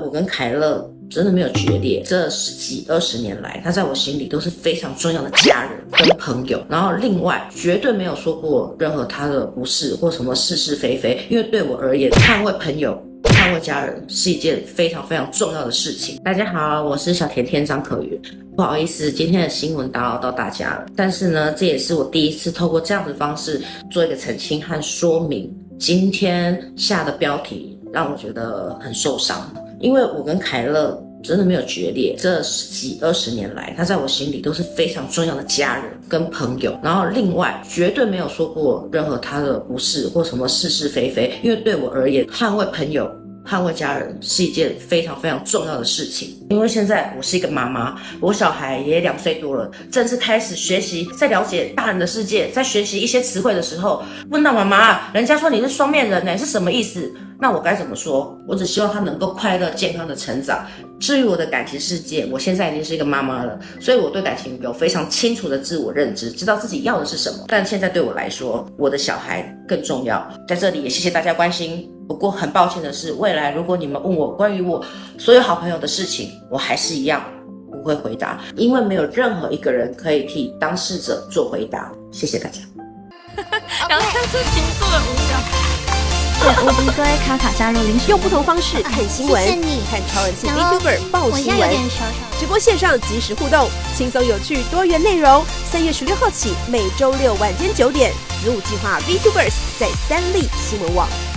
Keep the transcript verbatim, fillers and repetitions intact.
我跟凯乐真的没有决裂，这十几二十年来，他在我心里都是非常重要的家人跟朋友。然后另外绝对没有说过任何他的不是或什么是是非非，因为对我而言，捍卫朋友、捍卫家人是一件非常非常重要的事情。大家好，我是小甜甜张可云。不好意思，今天的新闻打扰到大家了，但是呢，这也是我第一次透过这样的方式做一个澄清和说明。今天下的标题让我觉得很受伤，因为我跟凯乐真的没有决裂，这十几二十年来，他在我心里都是非常重要的家人跟朋友。然后另外绝对没有说过任何他的不是或什么是是非非，因为对我而言，捍卫朋友、捍卫家人是一件非常非常重要的事情。因为现在我是一个妈妈，我小孩也两岁多了，正是开始学习，在了解大人的世界，在学习一些词汇的时候，问到妈妈，人家说你是双面人呢，是什么意思？那我该怎么说？我只希望他能够快乐健康的成长。至于我的感情世界，我现在已经是一个妈妈了，所以我对感情有非常清楚的自我认知，知道自己要的是什么。但现在对我来说，我的小孩更重要。在这里也谢谢大家关心。不过很抱歉的是，未来如果你们问我关于我所有好朋友的事情，我还是一样不会回答，因为没有任何一个人可以替当事者做回答。谢谢大家。 然后看出情愫的无聊。 乌龟龟卡卡加入临时， 用不同方式看新闻，看超人气 VTuber 爆新闻，直播线上即时互动，轻松有趣多元内容。三月十六号起，每周六晚间九点，子午计划 VTubers 在三立新闻网。